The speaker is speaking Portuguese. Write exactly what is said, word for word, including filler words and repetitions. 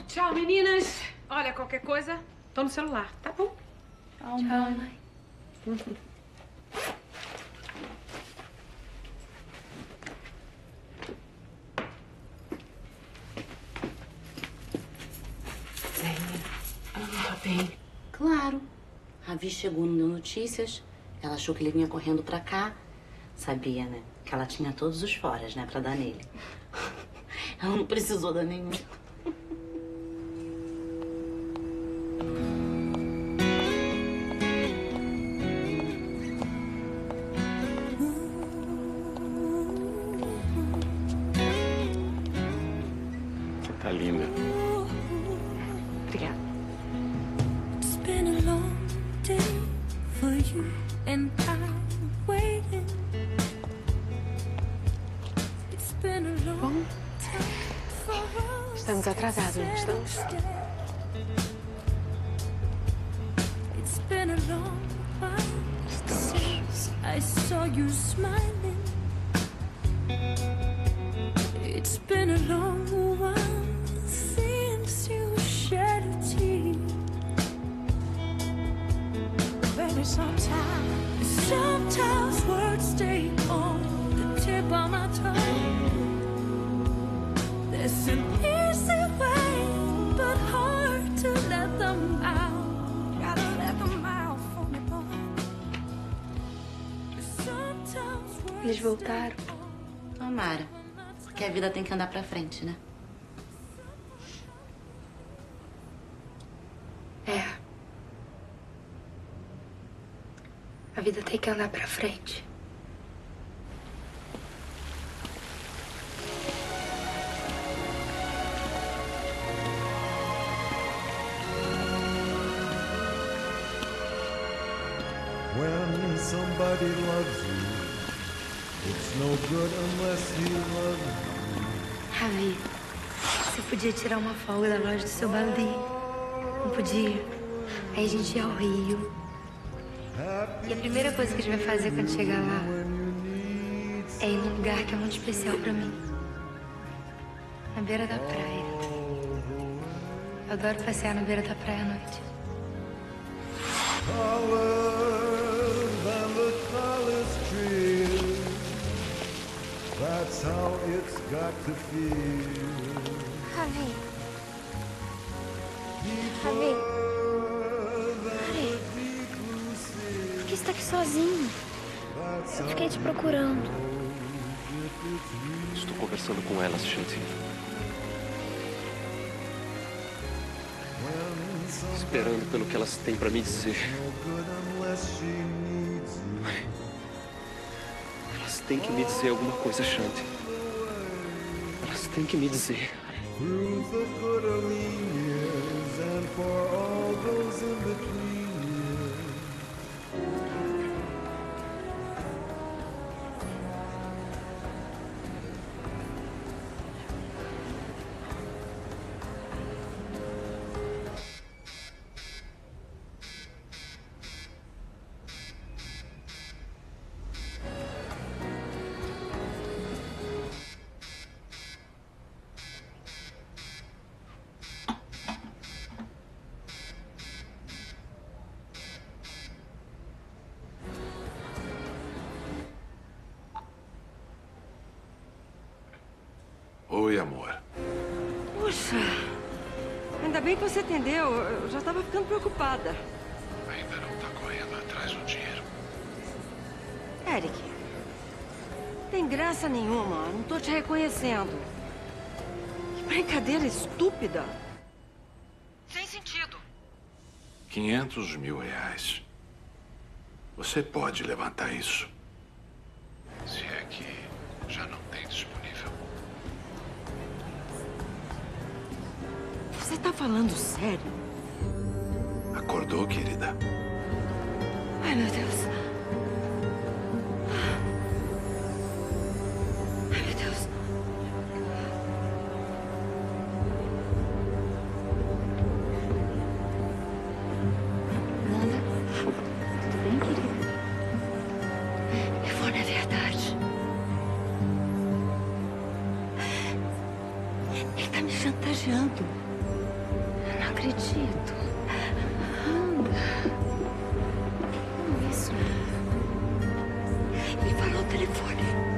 Tchau, meninas. Olha, qualquer coisa, tô no celular, tá bom? Tchau, mãe. Uhum. Ah, bem. Claro. Ravi chegou no Deu Notícias. Ela achou que ele vinha correndo pra cá. Sabia, né? Que ela tinha todos os foras, né? Pra dar nele. Ela não precisou dar nenhum. Você tá linda. Obrigada. It's been a long day for you and I waiting. It's been a long time for us. Estamos atrasados, não estamos? It's been a long while since I saw you smiling. It's been a long while since you shed a tear. Baby, sometimes, sometimes words stay on the tip of my tongue. There's an easy way, but hard to let them out. Gotta let them out for me, boy. Sometimes Eles voltaram. Tomara. Porque a vida tem que andar pra frente, né? É. A vida tem que andar pra frente. When somebody loves you, it's no good unless he loves you. Ravi, você podia tirar uma folga da loja do seu balde. Não podia? Aí a gente ia ao Rio. E a primeira coisa que a gente vai fazer quando chegar lá é ir num lugar que é muito especial pra mim. Na beira da praia. Eu adoro passear na beira da praia à noite. Taller than the tallest tree. That's how it's got to feel. Ravi. Ravi. Ravi. Por que você tá aqui sozinho? Eu fiquei te procurando. Estou conversando com elas, Shanti. Esperando pelo que elas têm pra me dizer. Elas têm que me dizer alguma coisa, Shanti. Elas têm que me dizer. Through the good or lean years and for all those in between years. Oi, amor. Puxa, ainda bem que você atendeu. Eu já estava ficando preocupada. Ainda não tá correndo atrás do dinheiro. Eric, tem graça nenhuma. Não tô te reconhecendo. Que brincadeira estúpida. Sem sentido. quinhentos mil reais. Você pode levantar isso. Se é que já não tem disponível. Você tá falando sério? Acordou, querida? Ai, meu Deus. Ai, meu Deus. Nanda, tudo bem, querida? Ivone, é verdade. Ele tá me chantageando. acredito. Anda. Isso. Ele falou o telefone.